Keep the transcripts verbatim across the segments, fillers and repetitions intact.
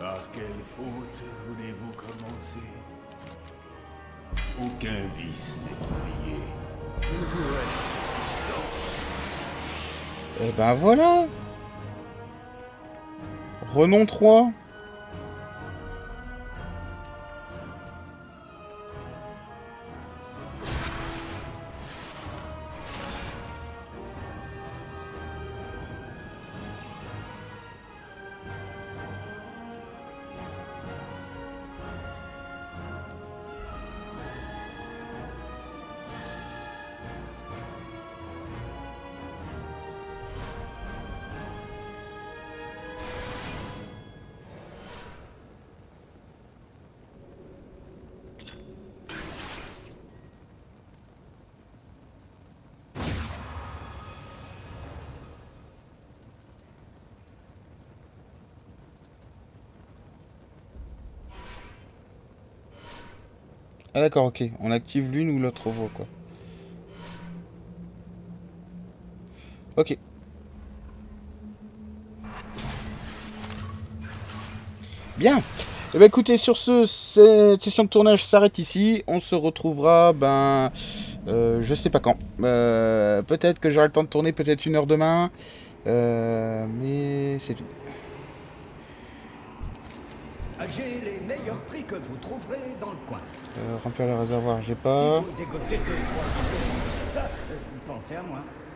Par quelle faute voulez-vous commencer? Aucun vice n'est oublié. Eh ben voilà. Renom trois. Ah d'accord, ok. On active l'une ou l'autre voie, quoi. Ok. Bien. Eh ben écoutez, sur ce, cette session de tournage s'arrête ici. On se retrouvera, ben, euh, je sais pas quand. Euh, peut-être que j'aurai le temps de tourner, peut-être une heure demain. Euh, mais c'est tout. J'ai les meilleurs prix que vous trouverez dans le coin. Euh, remplir le réservoir, j'ai pas. Si vous dégotez deux, trois kilos de ça, euh, pensez à moi.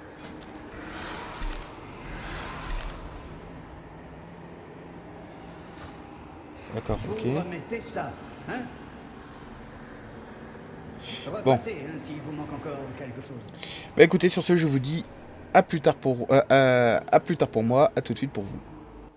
D'accord, ok. Vous remettez ça, hein? Bon. Repassez, hein, s'il vous manque encore quelque chose. Bah écoutez, sur ce, je vous dis à plus tard pour, euh, euh, à plus tard pour moi, à tout de suite pour vous.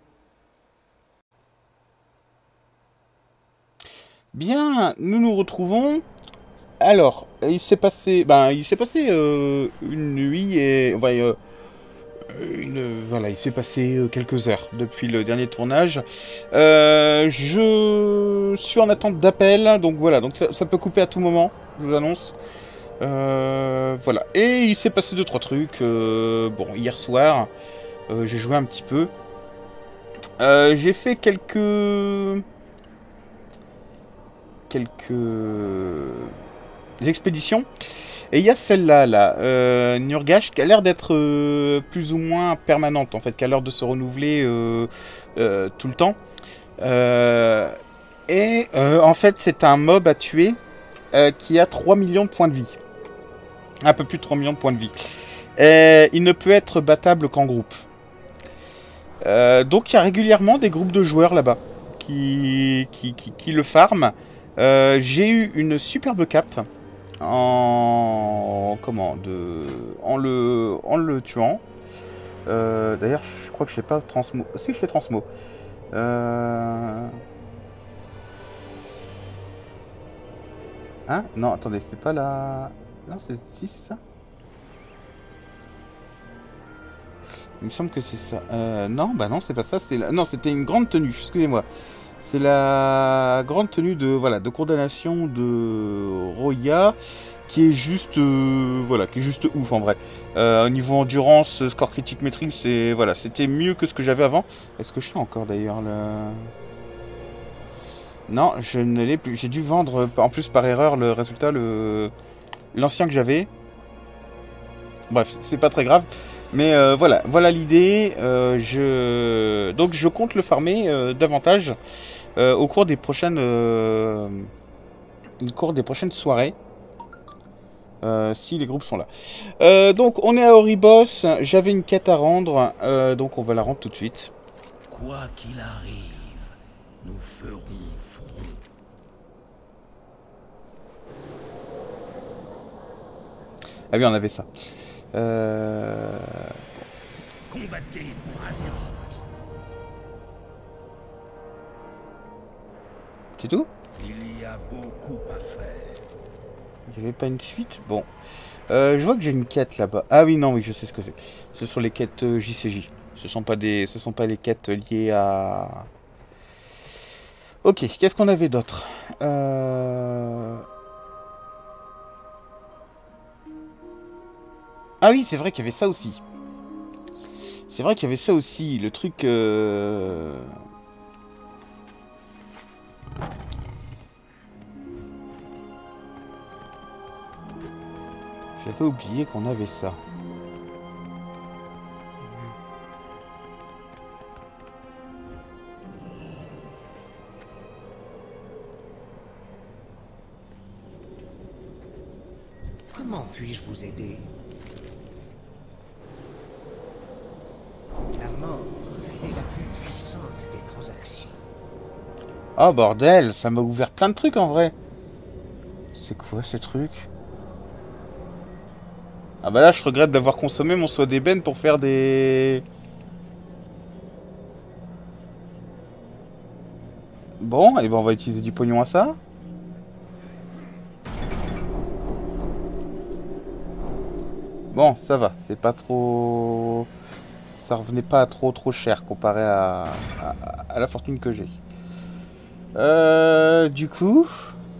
Bien, nous nous retrouvons. Alors, il s'est passé, ben, il s'est passé euh, une nuit et, enfin, euh, une, voilà, il s'est passé quelques heures depuis le dernier tournage. Euh, je suis en attente d'appel, donc voilà, donc ça, ça peut couper à tout moment, je vous annonce. Euh, voilà, et il s'est passé deux trois trucs. Euh, bon, hier soir, euh, j'ai joué un petit peu. Euh, j'ai fait quelques quelques expéditions. Et il y a celle-là, là, euh, Nurgash, qui a l'air d'être euh, plus ou moins permanente, en fait, qui a l'air de se renouveler euh, euh, tout le temps. Euh, et euh, en fait, c'est un mob à tuer euh, qui a trois millions de points de vie. Un peu plus de trois millions de points de vie. Et il ne peut être battable qu'en groupe. Euh, donc il y a régulièrement des groupes de joueurs là-bas qui, qui, qui, qui le farment. Euh, j'ai eu une superbe cape en comment de en le en le tuant. Euh, D'ailleurs, je crois que je sais pas transmo. Si je fais transmo. Euh... Hein? Non, attendez, c'est pas la. Non, c'est si c'est ça. Il me semble que c'est ça. Euh, non, bah non, c'est pas ça. C'est la... Non, c'était une grande tenue. Excusez-moi. C'est la grande tenue de voilà de condamnation de Roya qui est juste euh, voilà qui est juste ouf en vrai. Euh, au niveau endurance, score critique métrique, c'est voilà c'était mieux que ce que j'avais avant. Est-ce que je suis encore d'ailleurs le Non, je ne l'ai plus. J'ai dû vendre en plus par erreur le résultat le l'ancien que j'avais. Bref, c'est pas très grave. Mais euh, voilà, voilà l'idée. Euh, je... Donc je compte le farmer euh, davantage euh, au cours des prochaines, euh, au cours des prochaines soirées. Euh, si les groupes sont là. Euh, donc on est à Oribos. J'avais une quête à rendre. Euh, donc on va la rendre tout de suite. Quoi qu'il arrive, nous ferons front. Ah oui, on avait ça. Euh... Combattez pour Azeroth. C'est tout? Il y a beaucoup à faire. Il n'y avait pas une suite? Bon. Euh, je vois que j'ai une quête là-bas. Ah oui, non, oui, je sais ce que c'est. Ce sont les quêtes euh, J C J. Ce sont pas des, ce sont pas les quêtes liées à... Ok, qu'est-ce qu'on avait d'autre? euh... Ah oui, c'est vrai qu'il y avait ça aussi. C'est vrai qu'il y avait ça aussi. Le truc... Euh... J'avais oublié qu'on avait ça. Comment puis-je vous aider? La mort est la plus puissante des transactions. Oh bordel, ça m'a ouvert plein de trucs en vrai. C'est quoi ces trucs? Ah bah là je regrette d'avoir consommé mon soin d'ébène pour faire des... Bon, et ben on va utiliser du pognon à ça. Bon, ça va, c'est pas trop... Ça revenait pas à trop trop cher comparé à, à, à la fortune que j'ai. Euh, du coup...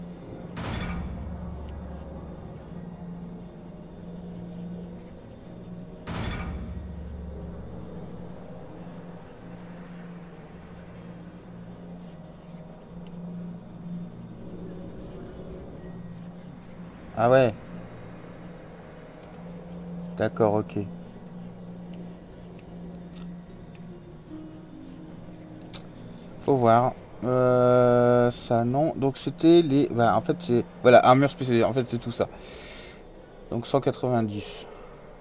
Ah ouais. D'accord, ok. Faut voir. Euh, ça non. Donc c'était les... Bah, en fait c'est... Voilà, armure spécialisée. En fait c'est tout ça. Donc cent quatre-vingt-dix.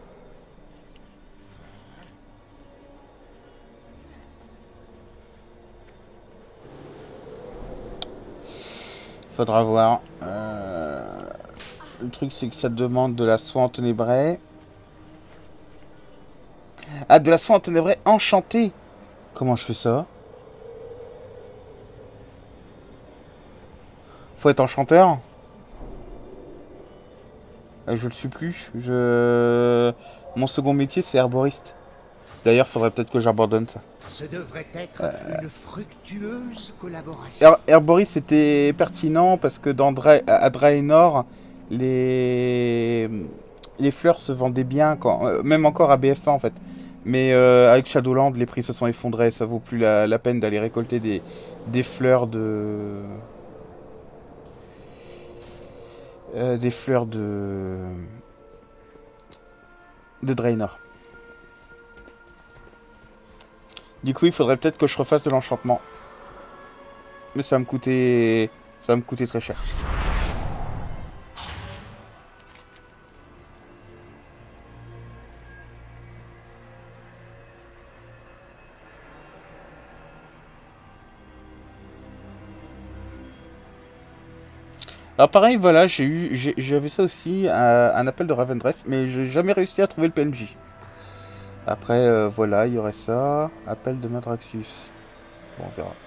Faudra voir. Euh... Le truc c'est que ça demande de la soie enténébrée. Ah, de la soie enténébrée enchantée. Comment je fais ça? Faut être enchanteur. Je le suis plus. Je... Mon second métier, c'est herboriste. D'ailleurs, faudrait peut-être que j'abandonne ça. Ce devrait être euh... une fructueuse collaboration. Her herboriste, c'était pertinent parce que dans Dra à Draenor, les... les fleurs se vendaient bien, quand... euh, même encore à B F un en fait. Mais euh, avec Shadowland, les prix se sont effondrés. Ça vaut plus la, la peine d'aller récolter des... des fleurs de... Euh, des fleurs de... de Draenor. Du coup, il faudrait peut-être que je refasse de l'enchantement. Mais ça va me coûter... ça va me coûter très cher. Alors pareil, voilà, j'ai eu, j'avais ça aussi, un, un appel de Ravendreth, mais j'ai jamais réussi à trouver le P N J. Après, euh, voilà, il y aurait ça, appel de Madraxus. Bon, on verra.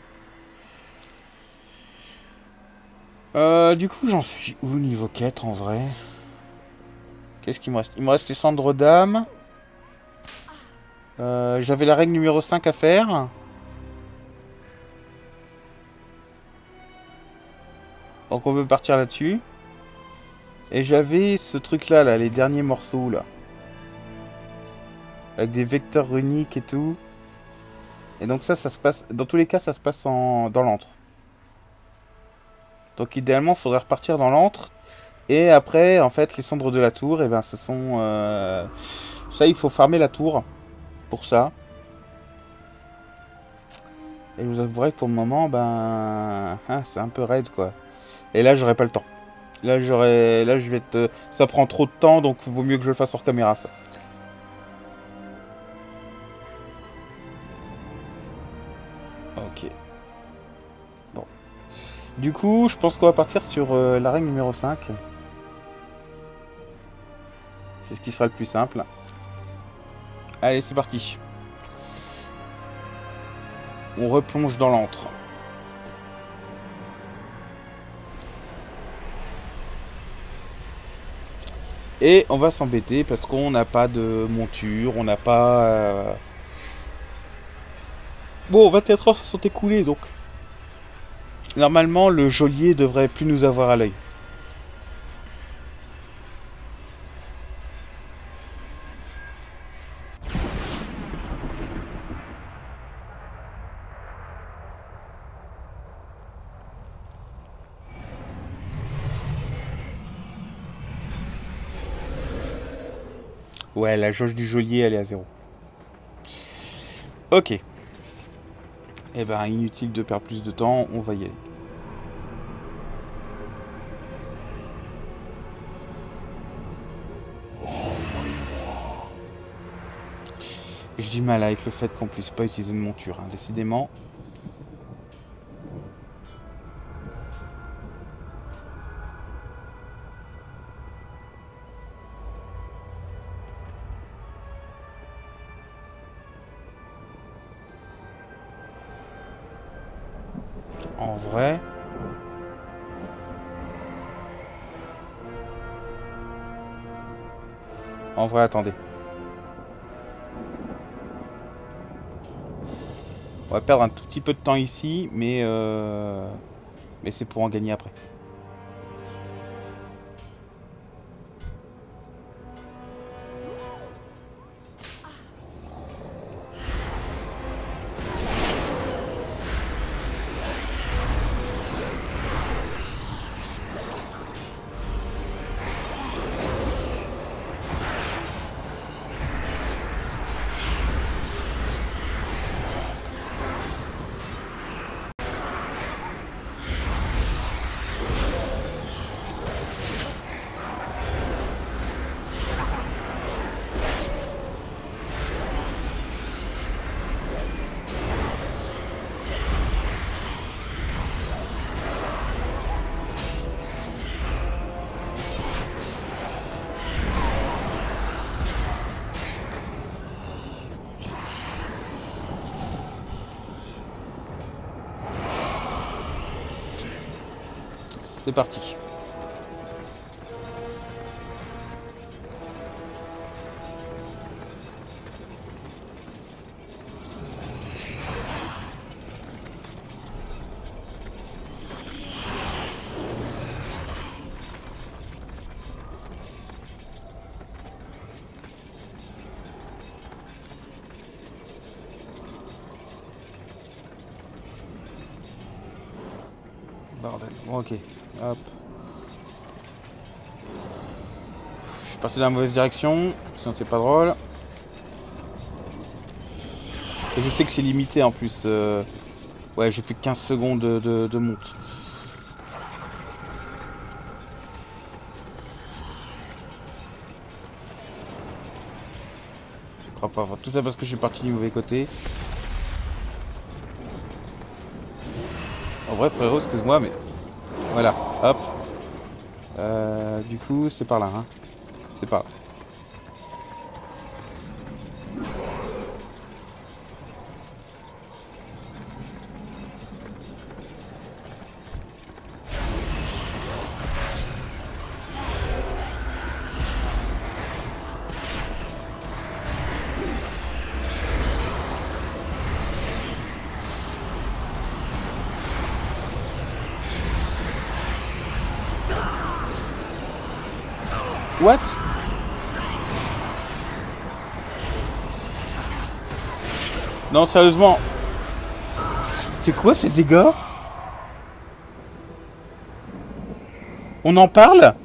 Euh, du coup, j'en suis où niveau quête en vrai? Qu'est-ce qu'il me reste? Il me reste les cendres d'âme. Euh, J'avais la règle numéro cinq à faire. Donc on peut partir là-dessus. Et j'avais ce truc-là, là, les derniers morceaux, là. Avec des vecteurs runiques et tout. Et donc ça, ça se passe... Dans tous les cas, ça se passe en... dans l'antre. Donc idéalement, il faudrait repartir dans l'antre. Et après, en fait, les cendres de la tour, et ben, ce sont... Euh... Ça, il faut farmer la tour. Pour ça. Et je vous avouerai que pour le moment, ben... Hein, c'est un peu raide, quoi. Et là, j'aurai pas le temps. Là, j'aurais... Là, je vais te... Ça prend trop de temps, donc il vaut mieux que je le fasse hors caméra, ça. Ok. Bon. Du coup, je pense qu'on va partir sur euh, la règle numéro cinq. C'est ce qui sera le plus simple. Allez, c'est parti. On replonge dans l'antre. Et on va s'embêter parce qu'on n'a pas de monture, on n'a pas... Euh... Bon, vingt-quatre heures se sont écoulées, donc... Normalement, le geôlier devrait plus nous avoir à l'œil. Ouais, la jauge du geôlier, elle est à zéro. Ok. Eh ben, inutile de perdre plus de temps, on va y aller. J'ai du mal avec le fait qu'on puisse pas utiliser une monture, hein, décidément. En vrai... En vrai, attendez. On va perdre un tout petit peu de temps ici, mais... Euh... Mais c'est pour en gagner après. C'est parti. Bordel. Bon, ok. Hop. Je suis parti dans la mauvaise direction, sinon c'est pas drôle. Et je sais que c'est limité en plus. Euh... Ouais, j'ai plus que quinze secondes de, de, de monte. Je crois pas. Enfin, tout ça parce que je suis parti du mauvais côté. En vrai, frérot, excuse-moi, mais... Voilà, hop. Euh, du coup, c'est par là, hein. C'est par là. What? Non, sérieusement. C'est quoi ces dégâts? On en parle?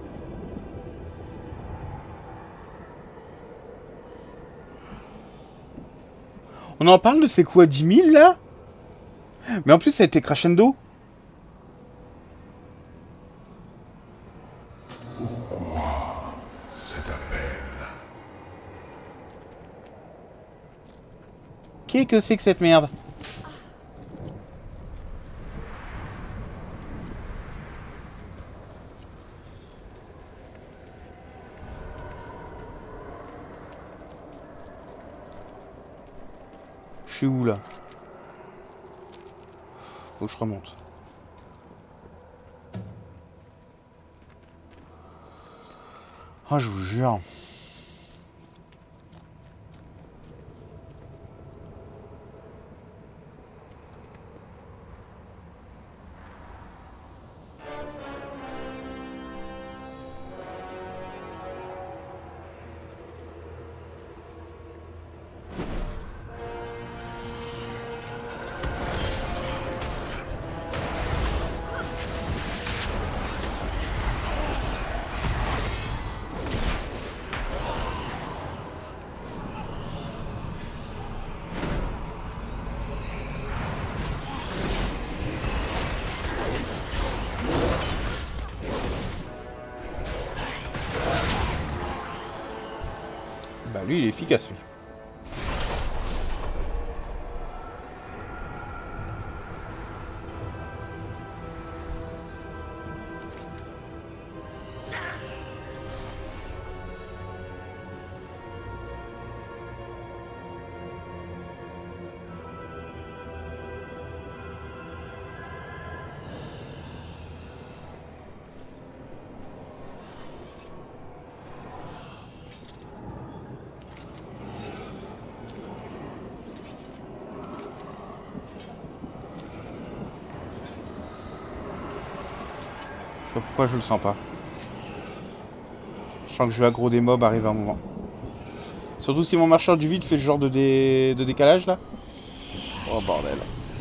On en parle de c'est quoi, dix mille là? Mais en plus ça a été crescendo. Qu'est-ce que c'est que cette merde? Je suis où là? Faut que je remonte. Ah, je vous jure. lui, il est efficace, lui. Je sais pas pourquoi je le sens pas. Je sens que je vais aggro des mobs arriver à un moment. Surtout si mon marcheur du vide fait ce genre de, dé... de décalage là. Oh bordel.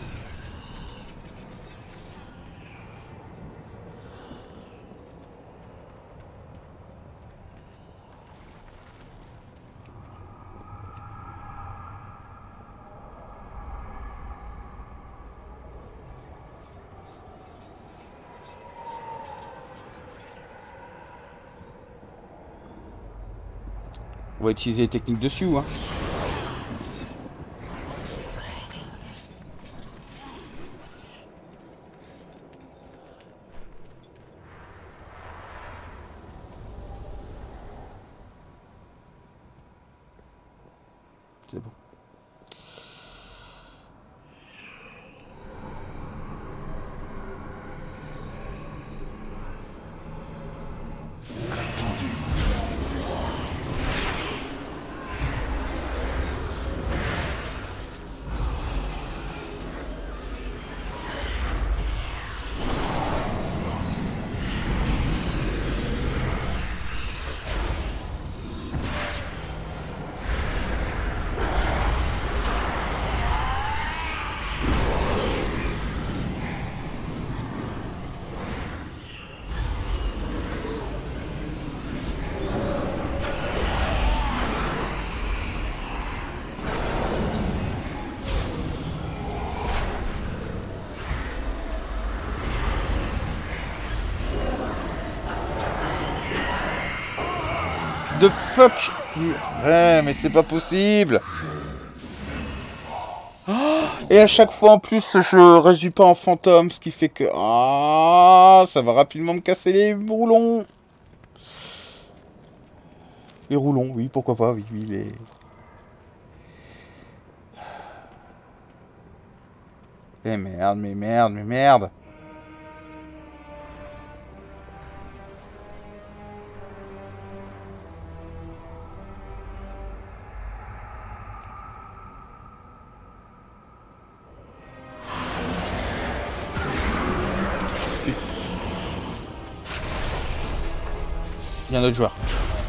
On va utiliser les techniques dessus, hein. C'est bon. De fuck. Ouais, mais c'est pas possible. Oh, et à chaque fois en plus je résume pas en fantôme, ce qui fait que ah, ça va rapidement me casser les roulons. Les roulons, oui, pourquoi pas, oui, oui, les... Eh merde, mais merde, mais merde. Il y a un autre joueur.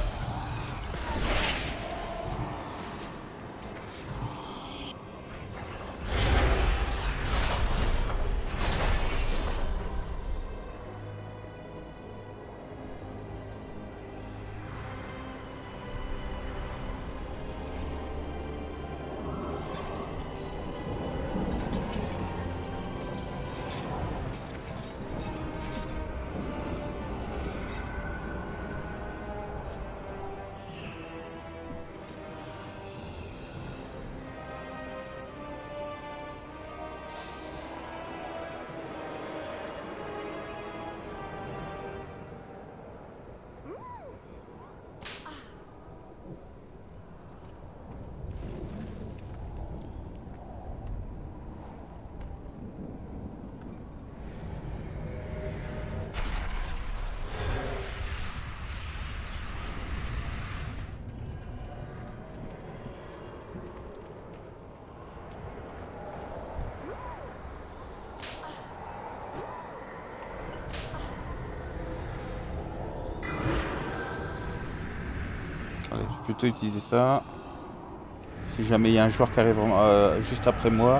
Allez, je vais plutôt utiliser ça. Si jamais il y a un joueur qui arrive euh, juste après moi,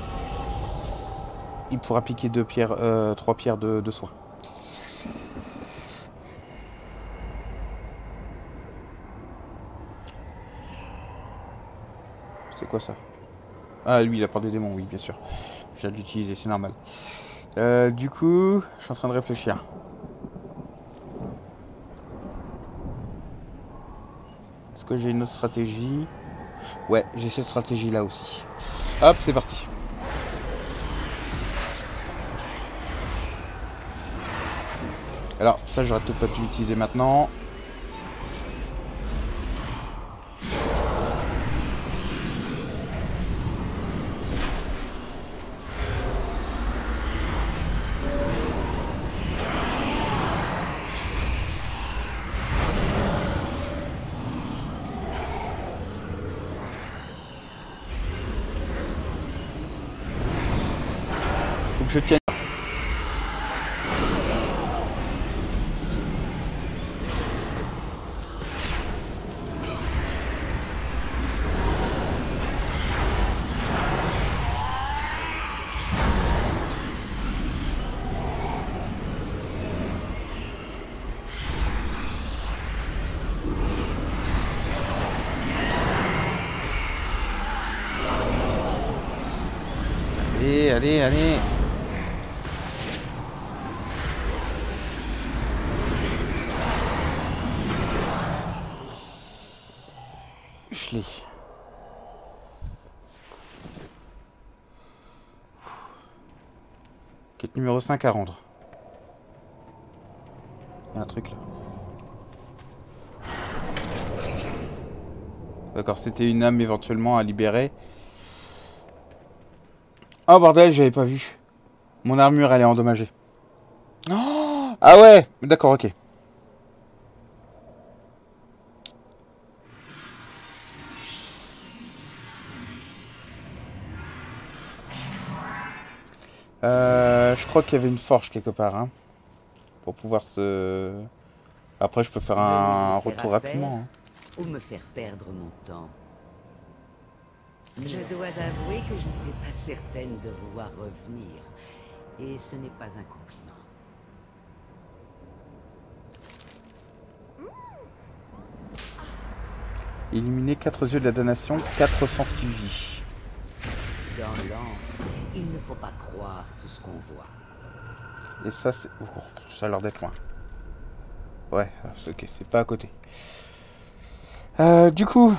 il pourra piquer deux pierres, euh, trois pierres de, de soin. C'est quoi ça? Ah, lui, il a peur des démons, oui, bien sûr. J'ai dû l'utiliser, c'est normal. Euh, du coup, je suis en train de réfléchir. Est-ce que j'ai une autre stratégie? Ouais, j'ai cette stratégie-là aussi. Hop, c'est parti. Alors, ça, j'aurais peut-être pas dû l'utiliser maintenant. Faut que je tienne. Allez, allez, allez. Je l'ai. Quête numéro cinq à rendre. Il y a un truc là. D'accord, c'était une âme éventuellement à libérer. Oh bordel, j'avais pas vu. Mon armure, elle est endommagée. Oh, ah ouais, d'accord, ok. Euh, je crois qu'il y avait une forge quelque part, hein, pour pouvoir se... Après, je peux faire un retour rapidement. Hein. Ou me faire perdre mon temps. Je dois avouer que je n'étais pas certaine de vous voir revenir. Et ce n'est pas un compliment. Éliminer quatre yeux de la damnation, quatre cents suivis. Dans l'antre, il ne faut pas croire tout ce qu'on voit. Et ça, c'est... Oh, ça a l'air d'être loin. Ouais, ok, c'est pas à côté. Euh, du coup...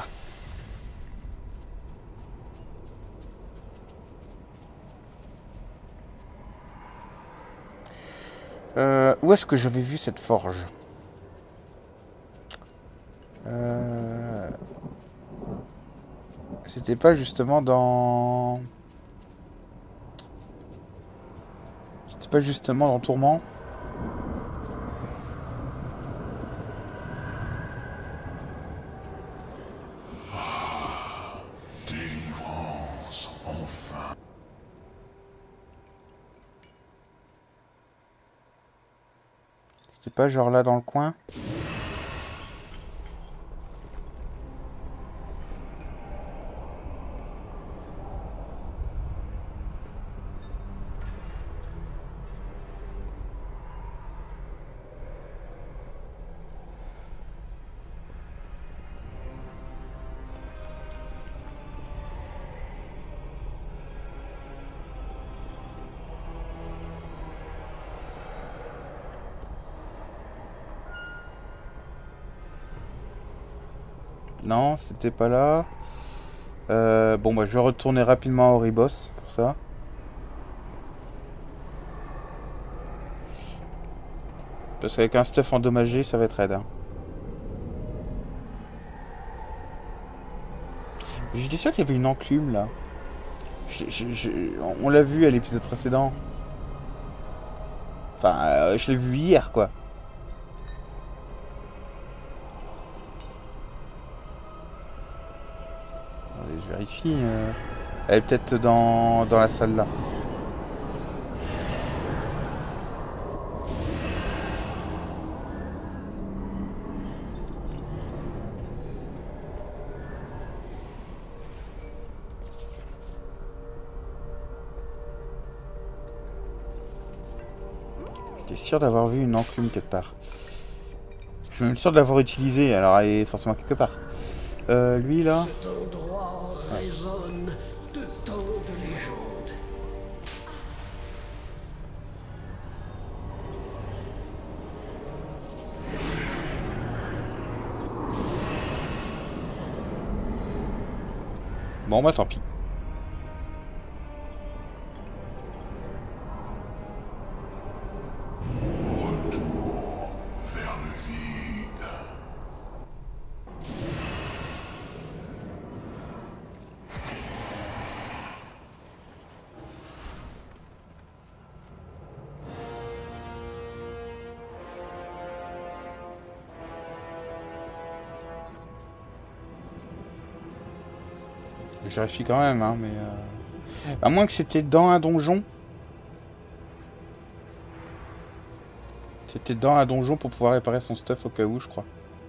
Euh, où est-ce que j'avais vu cette forge? euh... C'était pas justement dans... C'était pas justement dans Tourment? Délivrance, enfin. C'était pas genre là dans le coin? Non, c'était pas là. Euh, bon, bah, je vais retourner rapidement à Oribos pour ça. Parce qu'avec un stuff endommagé, ça va être raide. Hein. J'étais sûr qu'il y avait une enclume là. Je, je, je, on l'a vu à l'épisode précédent. Enfin, euh, je l'ai vu hier quoi. Allez, je vérifie. Euh... Elle est peut-être dans, dans la salle là. J'étais sûr d'avoir vu une enclume quelque part. Je suis même sûr de l'avoir utilisée, alors elle est forcément quelque part. Euh, lui là. Cet endroit résonne de tant de légendes. Bon bah tant pis. Retour vers le vide. Je vérifie quand même, hein, mais... Euh... À moins que c'était dans un donjon. C'était dans un donjon pour pouvoir réparer son stuff au cas où, je crois.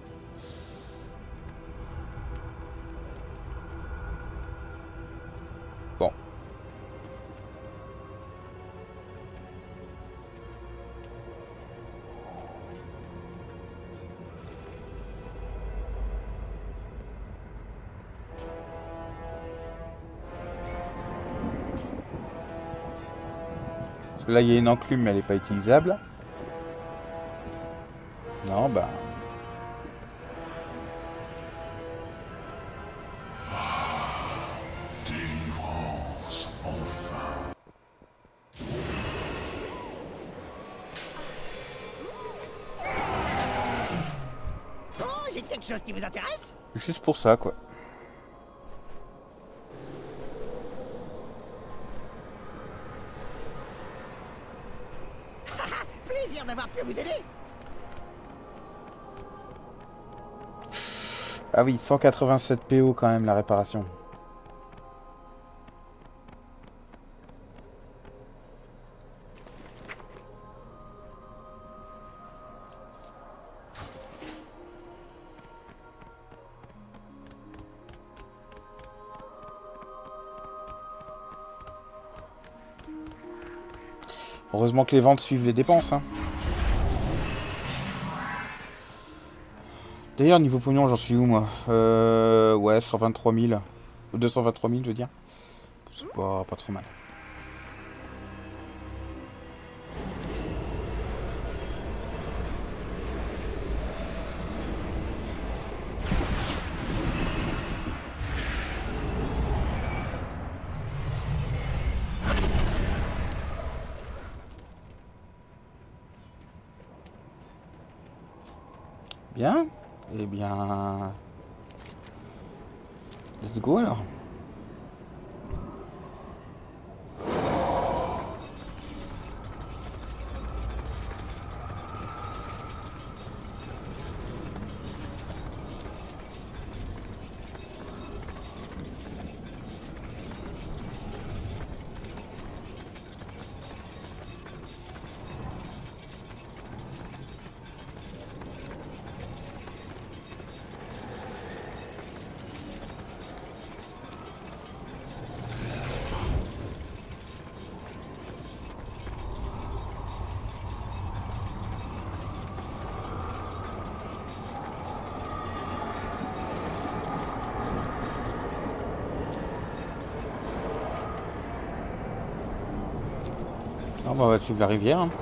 Bon. Là, il y a une enclume, mais elle n'est pas utilisable. Non, bah... Délivrance, enfin. Oh, j'ai quelque chose qui vous intéresse? Juste pour ça, quoi. Plaisir d'avoir pu vous aider. Ah oui, cent quatre-vingt-sept P O quand même, la réparation. Heureusement que les ventes suivent les dépenses, hein. D'ailleurs, niveau pognon, j'en suis où, moi? Euh... Ouais, cent vingt-trois mille. Ou deux cent vingt-trois mille, je veux dire. C'est pas, pas trop mal. Bien. Eh bien... Let's go alors. Ah bah, on va suivre la rivière. Hein.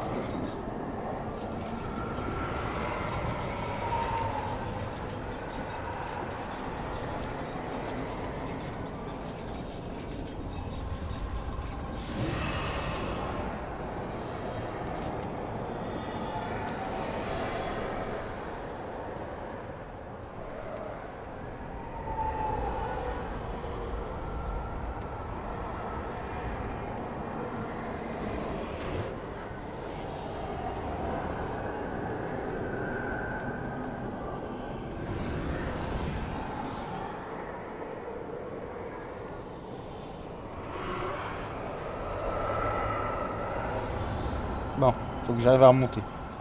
Bon, faut que j'arrive à remonter.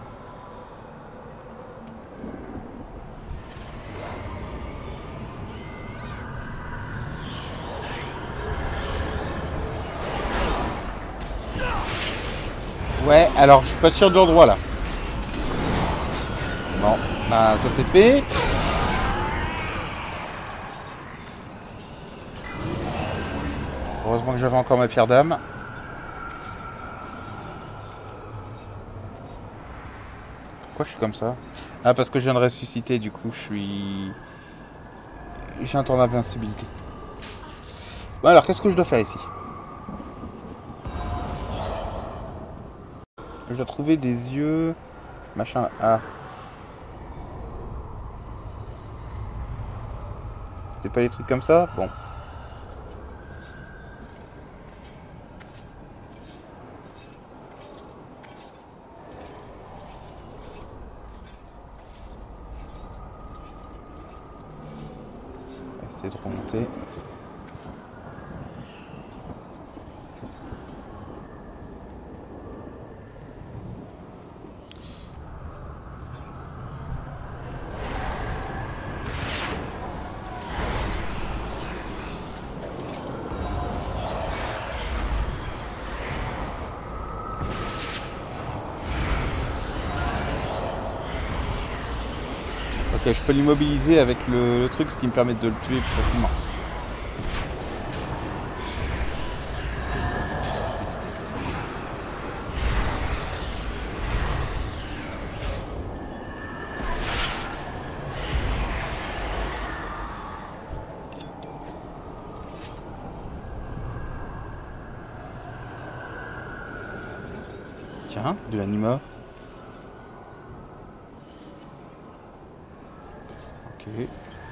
Ouais, alors je suis pas sûr de l'endroit là. Bon, bah ça c'est fait. Heureusement que j'avais encore ma pierre d'âme. Pourquoi je suis comme ça? Ah, parce que je viens de ressusciter, du coup je suis... J'ai un temps d'invincibilité. Bon alors, qu'est-ce que je dois faire ici? Je dois trouver des yeux... Machin... Ah. C'est pas des trucs comme ça? Bon. Essayer de remonter. Ok, je peux l'immobiliser avec le, le truc, ce qui me permet de le tuer plus facilement. Tiens, de l'anima. Ok.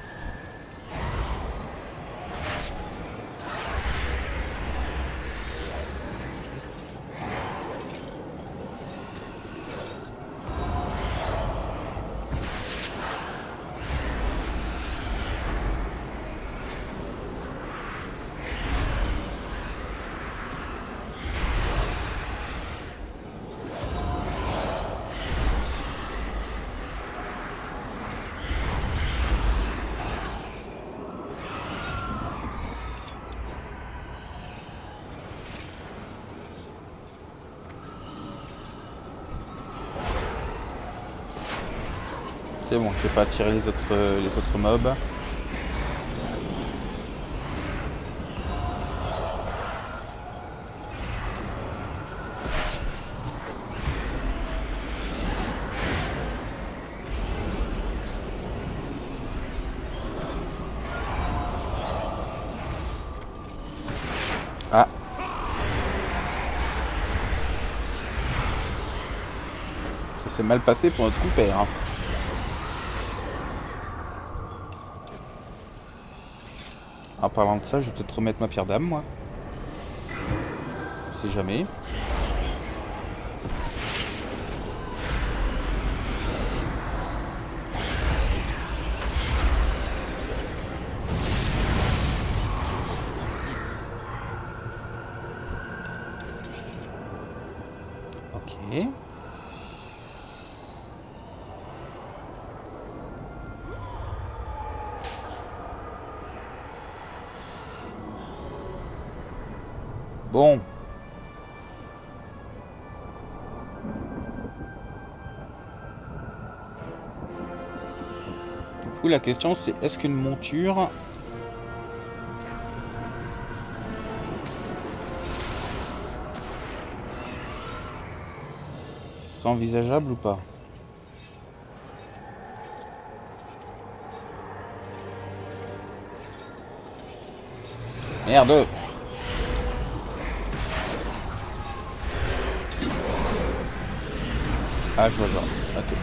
C'est bon, je vais pas attirer les autres, les autres mobs. Ah. Ça s'est mal passé pour notre compère. Hein. En parlant de ça, je vais peut-être remettre ma pierre d'âme, moi. Je sais jamais. Ok. Bon. Du coup, la question c'est est-ce qu'une monture ce serait envisageable ou pas? Merde! Ah, je vois ça. Ok.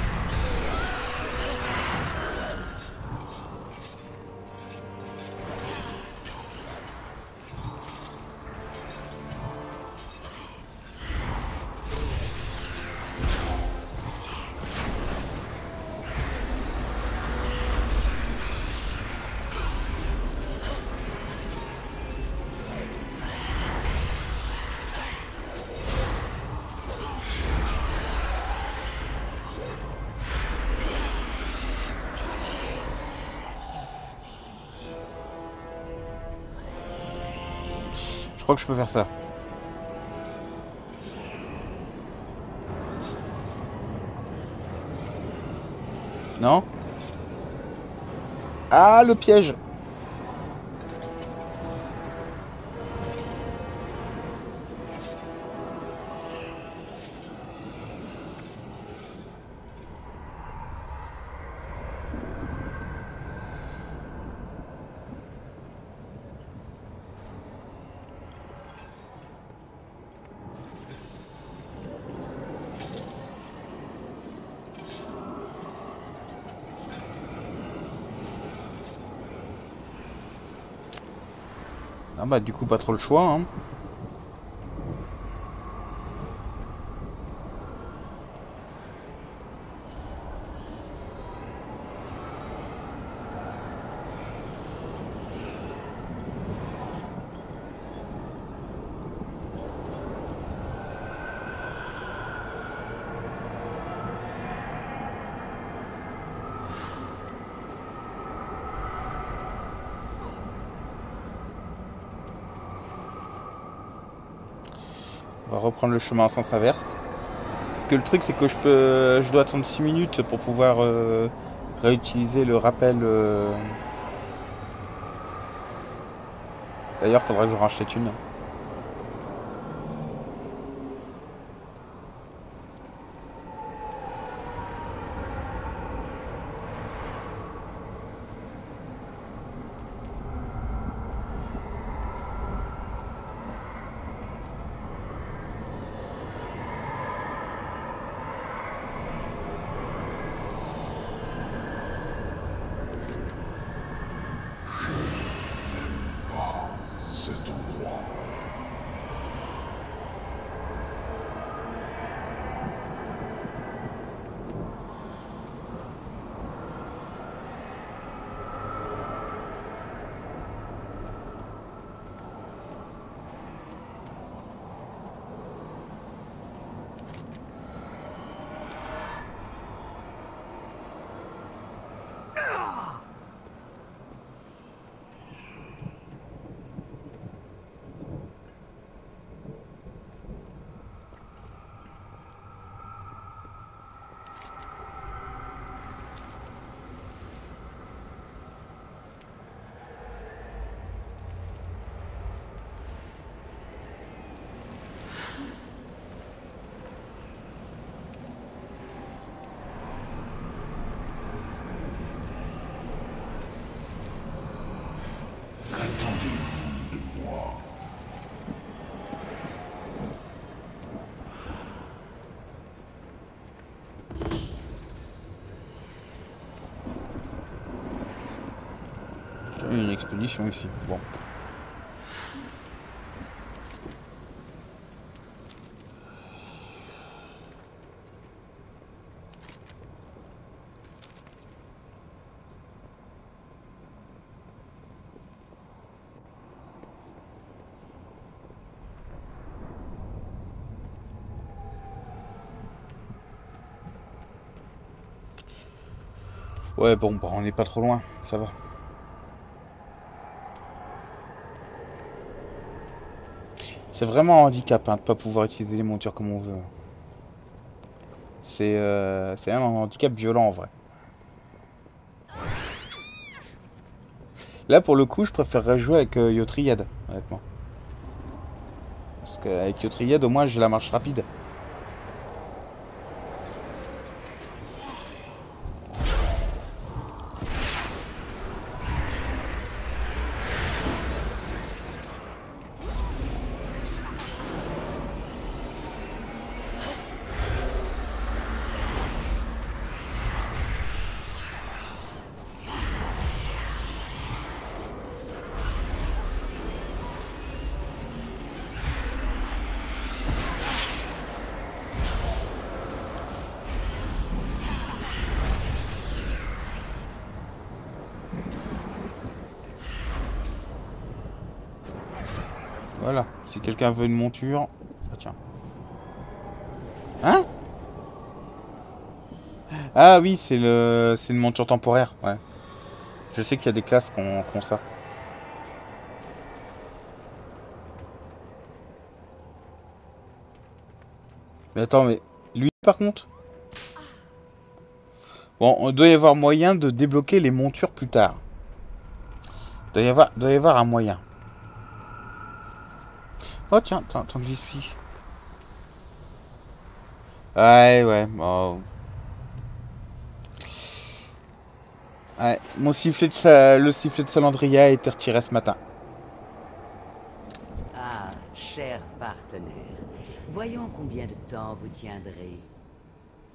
Je crois que je peux faire ça. Non? Ah, le piège! bah du coup pas trop le choix, hein. On va reprendre le chemin en sens inverse. Parce que le truc, c'est que je peux, je dois attendre six minutes pour pouvoir euh, réutiliser le rappel. Euh... D'ailleurs, faudra que je rachète une. Cet endroit. Qu'attendez-vous de moi? Il y a une expédition ici. Bon. Ouais, bon, bah, on n'est pas trop loin, ça va. C'est vraiment un handicap hein, de ne pas pouvoir utiliser les montures comme on veut. C'est euh, c'est un handicap violent en vrai. Là pour le coup je préférerais jouer avec euh, Yotriad, honnêtement. Parce qu'avec Yotriad au moins j'ai la marche rapide. Voilà, si quelqu'un veut une monture... Ah tiens. Hein? Ah oui, c'est le, c'est une monture temporaire, ouais. Je sais qu'il y a des classes qui ont, qui ont ça. Mais attends, mais lui par contre... Bon, il doit y avoir moyen de débloquer les montures plus tard. Il doit y avoir, doit y avoir un moyen. Oh tiens, tant, tant que j'y suis. Ouais, ouais, bon... Ouais, mon sifflet de sa... le sifflet de Salandria a été retiré ce matin. Ah, cher partenaire, voyons combien de temps vous tiendrez.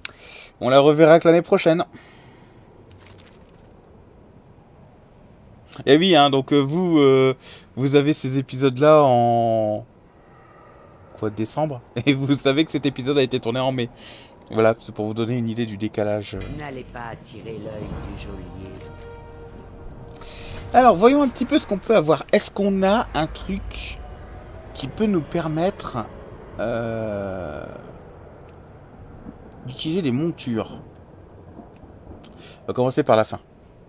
On la reverra que l'année prochaine. Et oui, hein, donc euh, vous, euh, vous avez ces épisodes-là en... Quoi, décembre? Et vous savez que cet épisode a été tourné en mai. Voilà, c'est pour vous donner une idée du décalage. N'allez pas attirer l'œil du geôlier. Alors, voyons un petit peu ce qu'on peut avoir. Est-ce qu'on a un truc qui peut nous permettre euh, d'utiliser des montures? On va commencer par la fin.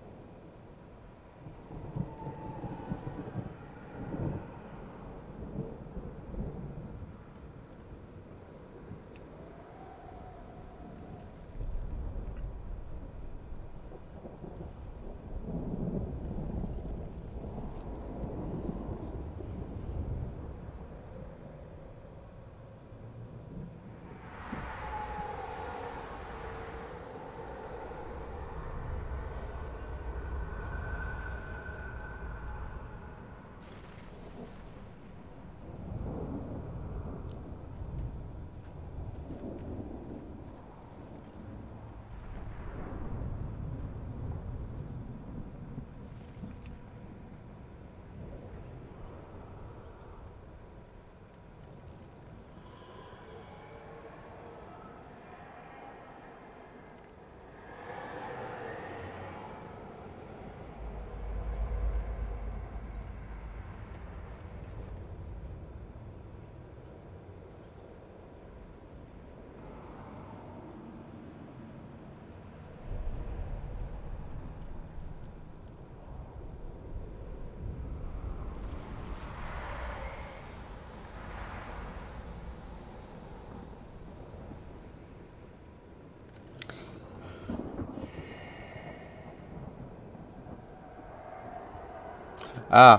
Ah.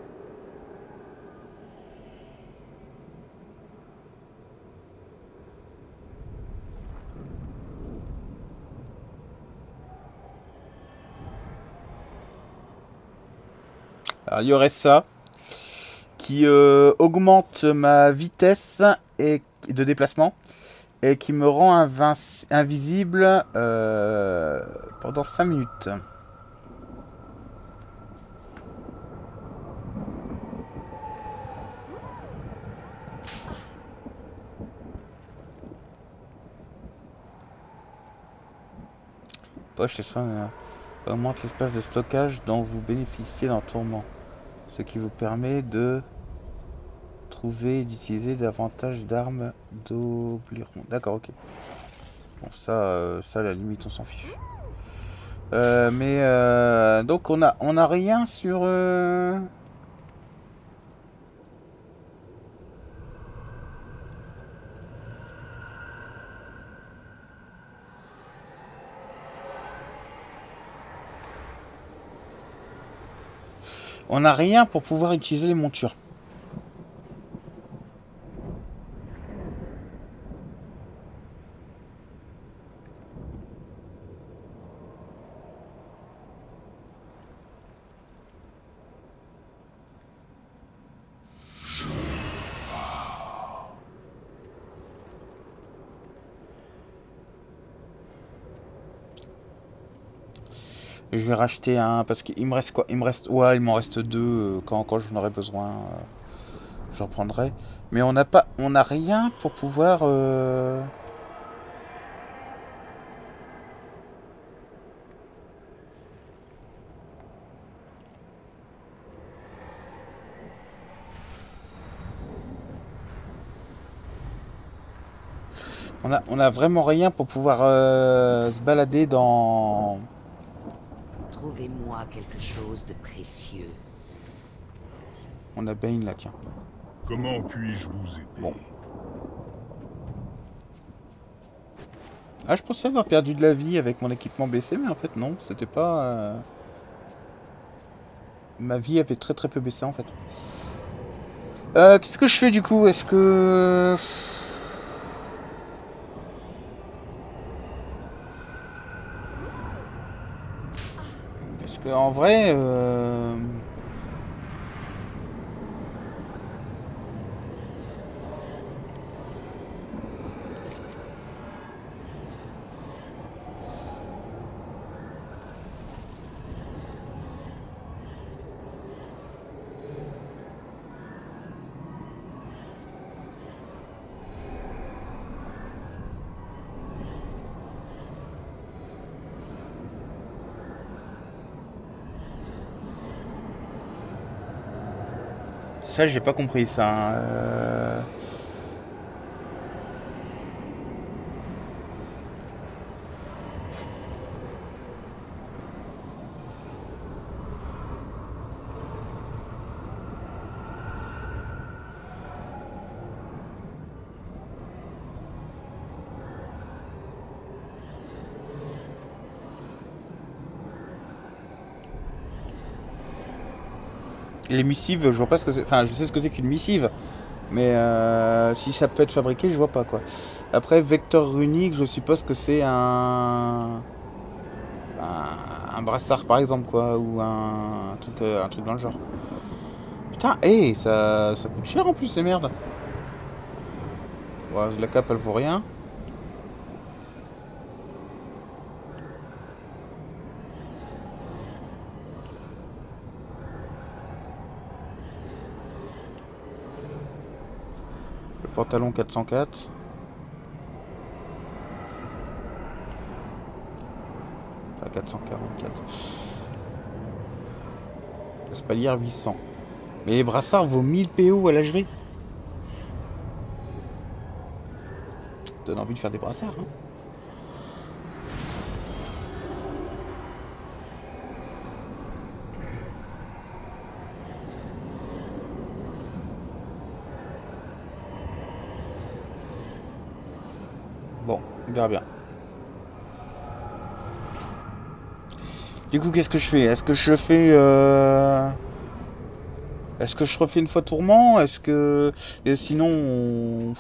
Alors, il y aurait ça qui euh, augmente ma vitesse et de déplacement et qui me rend invinci invisible euh, pendant cinq minutes. Poche, ce sera euh, augmente l'espace de stockage dont vous bénéficiez dans Tourment, ce qui vous permet de trouver et d'utiliser davantage d'armes d'obliron. D'accord, ok. Bon, ça, euh, ça, à la limite, on s'en fiche. Euh, mais euh, donc on a, on a rien sur. Euh... On n'a rien pour pouvoir utiliser les montures. Je vais racheter un parce qu'il me reste quoi? Il me reste ouais, il m'en reste deux. Quand quand j'en aurai besoin, euh, j'en prendrai. Mais on n'a pas, on n'a rien pour pouvoir. Euh... On a, on a vraiment rien pour pouvoir euh, se balader dans. Trouvez-moi quelque chose de précieux. On a Bane là, tiens. Comment puis-je vous aider? Bon. Ah, je pensais avoir perdu de la vie avec mon équipement baissé, mais en fait non, c'était pas... Euh... Ma vie avait très très peu baissé en fait. Euh, Qu'est-ce que je fais du coup? Est-ce que... Parce que en vrai... Euh... Ça, j'ai pas compris ça. Hein. Euh... Les missives, je vois pas ce que c'est. Enfin, je sais ce que c'est qu'une missive. Mais euh, si ça peut être fabriqué, je vois pas quoi. Après, vecteur runique, je suppose que c'est un... un... un brassard par exemple quoi. Ou un, un, truc, un truc dans le genre. Putain, hé, hey, ça... ça coûte cher en plus ces merdes. Ouais, la cape elle vaut rien. Pantalon quatre cent quatre. Enfin quatre cent quarante-quatre. La spalière huit cents. Mais les brassards vaut mille P O à l'H V. Donne envie de faire des brassards. Hein. Bon, on verra bien. Du coup, qu'est-ce que je fais? Est-ce que je fais... Euh... Est-ce que je refais une fois tourment? Est-ce que... Et sinon... On...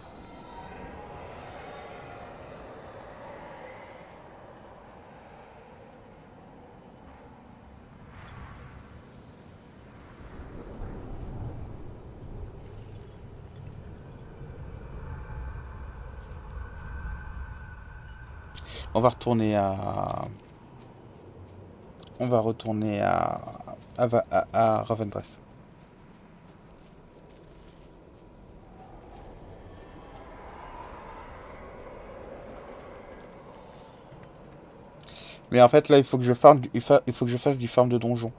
On va retourner à... On va retourner à... à, à, à Revendreth. Mais en fait, là, il faut que je farme, il faut que je fasse du farm de donjon.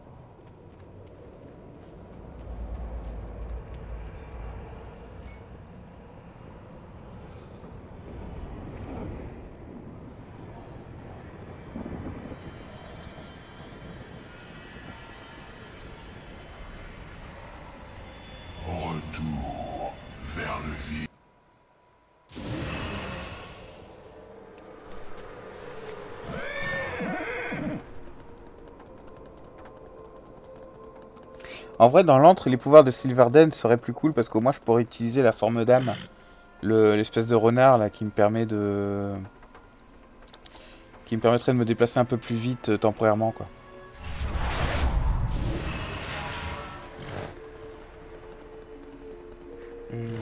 Retour vers le vide. En vrai, dans l'antre, les pouvoirs de Sylvarden seraient plus cool parce qu'au moins je pourrais utiliser la forme d'âme. L'espèce de renard là qui me permet de... qui me permettrait de me déplacer un peu plus vite euh, temporairement quoi. Hum.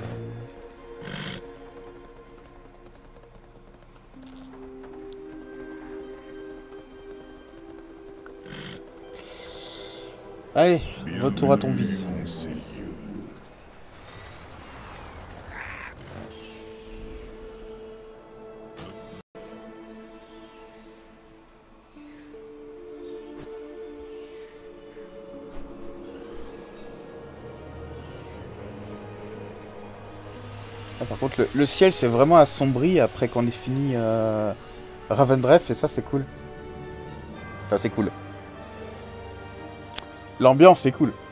Allez, retour à ton vice. Ah, par contre, le, le ciel s'est vraiment assombri après qu'on ait fini euh, Revendreth et ça c'est cool. Enfin, c'est cool. L'ambiance est cool.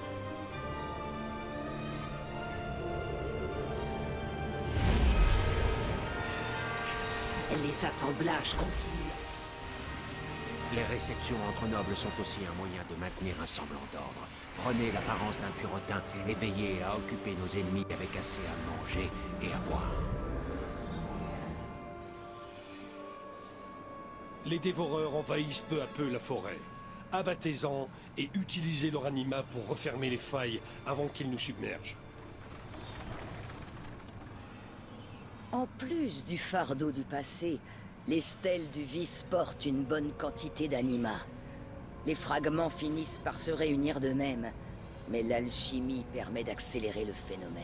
Les assemblages continuent. Les réceptions entre nobles sont aussi un moyen de maintenir un semblant d'ordre. Prenez l'apparence d'un purotin et veillez à occuper nos ennemis avec assez à manger et à boire. Les dévoreurs envahissent peu à peu la forêt. Abattez-en et utilisez leur anima pour refermer les failles avant qu'ils nous submergent. En plus du fardeau du passé, les stèles du vice portent une bonne quantité d'anima. Les fragments finissent par se réunir d'eux-mêmes, mais l'alchimie permet d'accélérer le phénomène.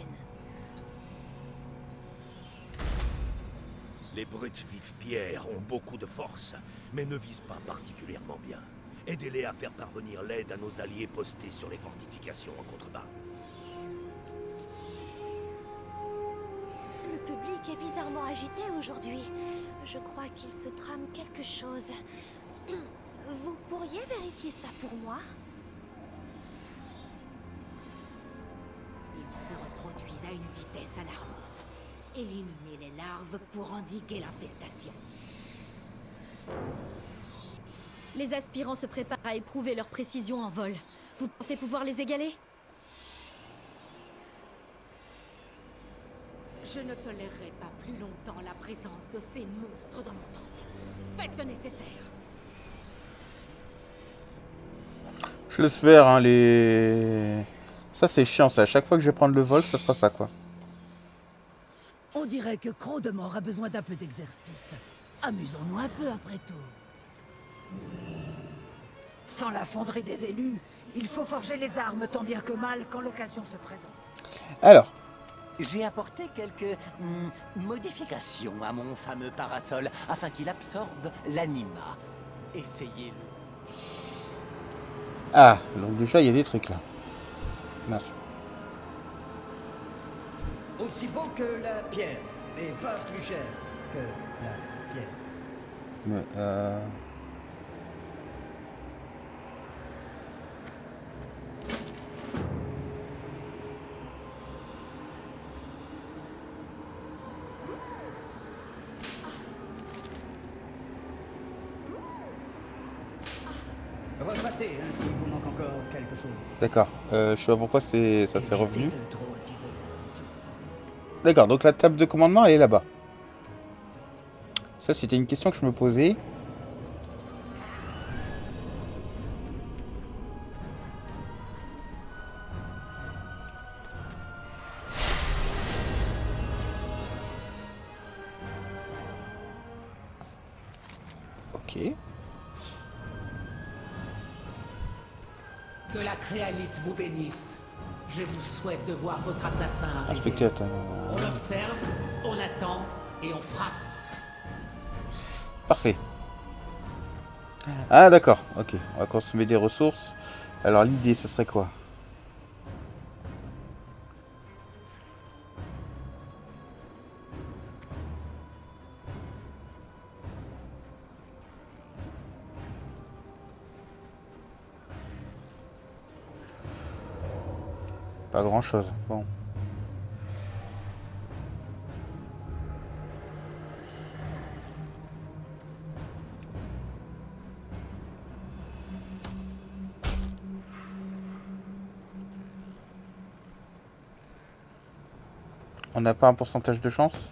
Les brutes vives-pierres ont beaucoup de force, mais ne visent pas particulièrement bien. Aidez-les à faire parvenir l'aide à nos alliés postés sur les fortifications en contrebas. lac est bizarrement agité aujourd'hui. Je crois qu'il se trame quelque chose. Vous pourriez vérifier ça pour moi? Ils se reproduisent à une vitesse alarmante. Éliminez les larves pour endiguer l'infestation. Les aspirants se préparent à éprouver leur précision en vol. Vous pensez pouvoir les égaler? Je ne tolérerai pas plus longtemps la présence de ces monstres dans mon temple. Faites le nécessaire. Je laisse faire, hein, les... Ça, c'est chiant, ça. À chaque fois que je vais prendre le vol, ça sera ça, quoi. On dirait que Croc de Mort a besoin d'un peu d'exercice. Amusons-nous un peu, après tout. Sans la fonderie des élus, il faut forger les armes tant bien que mal quand l'occasion se présente. Alors. J'ai apporté quelques hum, modifications à mon fameux parasol afin qu'il absorbe l'anima. Essayez-le. Ah, donc déjà, il y a des trucs, là. Merci. Aussi beau que la pierre, mais pas plus cher que la pierre. Mais, euh... Repassez, hein, s'il vous manque encore quelque chose. D'accord. Euh, je sais pas pourquoi c'est ça s'est revenu. D'accord, donc la table de commandement, elle est là-bas. Ça, c'était une question que je me posais. Ok. Que la créalite vous bénisse. Je vous souhaite de voir votre assassin arriver. Inspecteur. On observe, on attend et on frappe. Parfait. Ah d'accord, ok. On va consommer des ressources. Alors l'idée, ce serait quoi? Pas grand chose. Bon. On n'a pas un pourcentage de chance?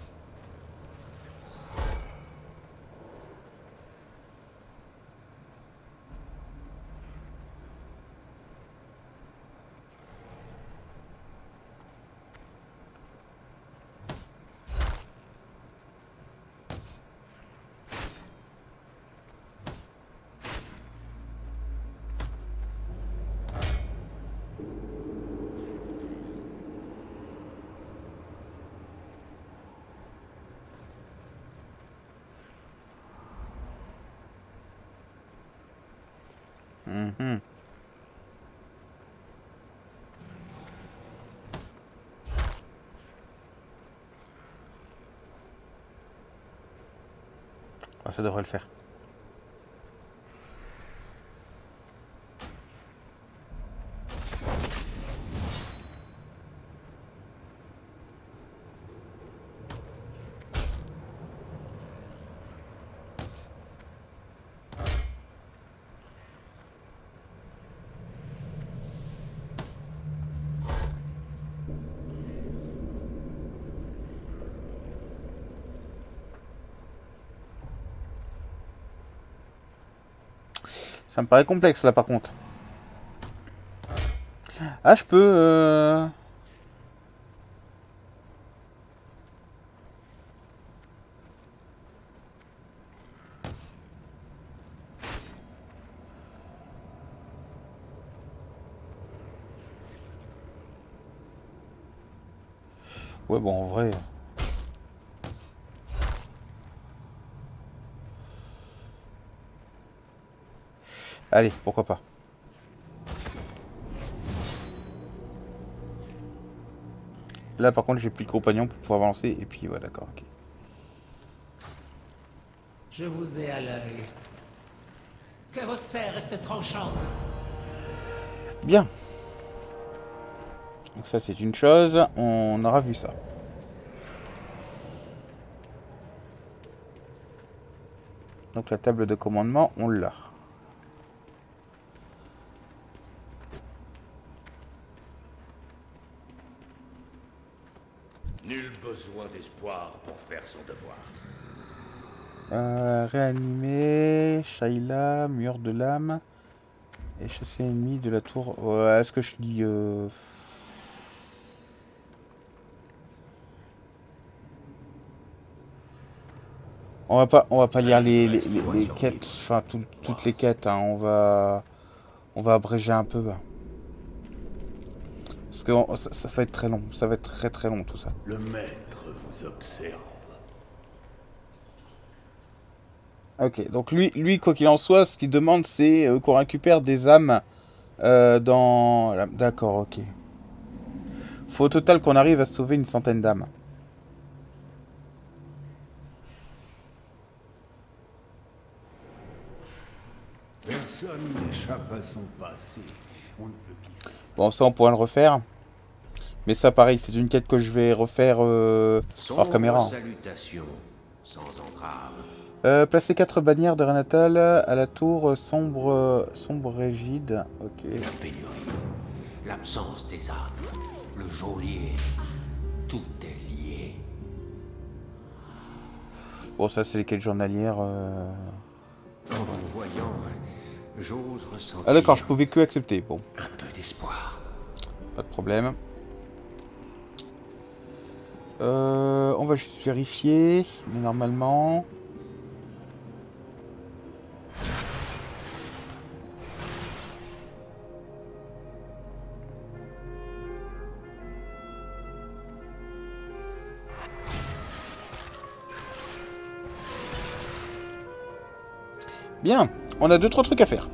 Mmh. Ah, ça devrait le faire. Ça me paraît complexe là par contre. Ah, je peux... Euh... Ouais, bon, en vrai... Allez, pourquoi pas. Là, par contre, j'ai plus de compagnon pour pouvoir avancer. Et puis, ouais, d'accord, ok. Je vous ai à l'œil. Que vos serres restent tranchantes. Bien. Donc ça, c'est une chose. On aura vu ça. Donc la table de commandement, on l'a. Nul besoin d'espoir pour faire son devoir. Euh, réanimer, Shayla, mur de l'âme. Et chasser l'ennemi de la tour. Ouais, est-ce que je dis... Euh... On va pas, on va pas lire les, les, les, les quêtes, enfin tout, toutes les quêtes, hein. On va, on va abréger un peu. Parce que on, ça, ça va être très long, ça va être très très long tout ça. Le maître vous observe. Ok, donc lui, lui quoi qu'il en soit, ce qu'il demande c'est euh, qu'on récupère des âmes euh, dans... D'accord, ok. Faut au total qu'on arrive à sauver une centaine d'âmes. Personne n'échappe à son passé. On ne peut quitter. Bon, ça on pourra le refaire. Mais ça pareil, c'est une quête que je vais refaire euh, hors caméra. Salutations, sans entrave. Euh, placer quatre bannières de Renatal à la tour sombre, sombre rigide. Ok. La pénurie, l'absence des armes, le geôlier, tout est lié. Bon, ça c'est les quêtes journalières. Euh... En vous voyant, j'ose ressentir... Ah d'accord, je pouvais que accepter. Bon. Un peu d'espoir. Pas de problème. Euh, on va juste vérifier, mais normalement... Bien, on a deux trois trucs à faire.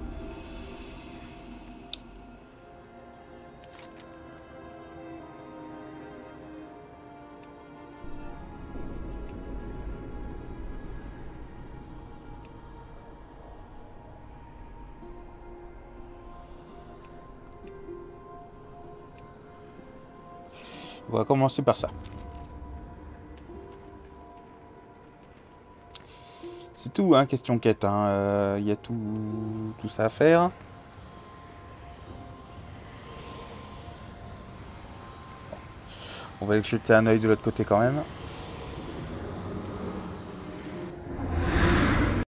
On va commencer par ça. C'est tout, hein, question quête. Il hein. euh, y a tout, tout ça à faire. On va aller jeter un œil de l'autre côté quand même.